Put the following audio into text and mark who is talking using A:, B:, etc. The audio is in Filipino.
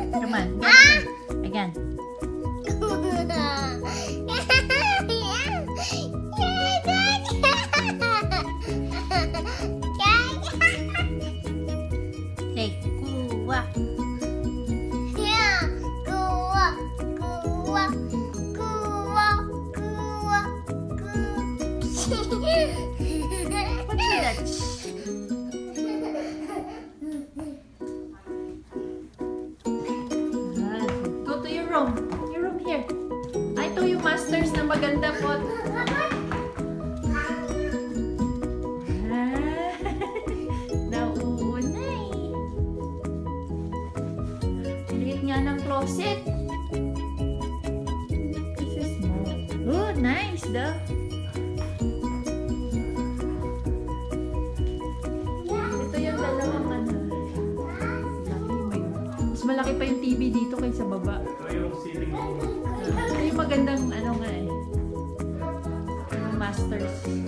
A: Come on. Again. Say, kuwa. What's that? Go to your room. Your room here. Ay, ito yung masters na maganda po. Nauunay. Liit nga ng closet. This is small. Oh, nice though. Malaki pa yung TV dito kaysa baba.
B: Ito yung ceiling.
A: Ito yung magandang ano nga eh. Yung masters.